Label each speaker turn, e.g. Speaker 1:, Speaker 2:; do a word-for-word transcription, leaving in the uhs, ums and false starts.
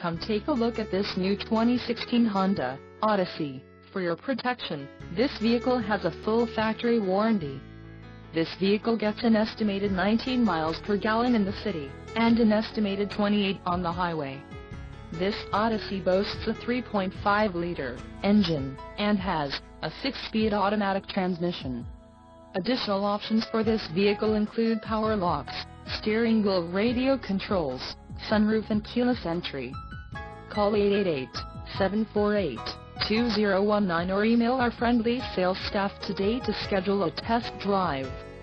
Speaker 1: Come take a look at this new twenty sixteen Honda Odyssey. For your protection, this vehicle has a full factory warranty. This vehicle gets an estimated nineteen miles per gallon in the city, and an estimated twenty-eight on the highway. This Odyssey boasts a three point five liter engine, and has a six-speed automatic transmission. Additional options for this vehicle include power locks, steering wheel radio controls, sunroof and keyless entry. Call eight eight eight, seven four eight, two zero one nine or email our friendly sales staff today to schedule a test drive.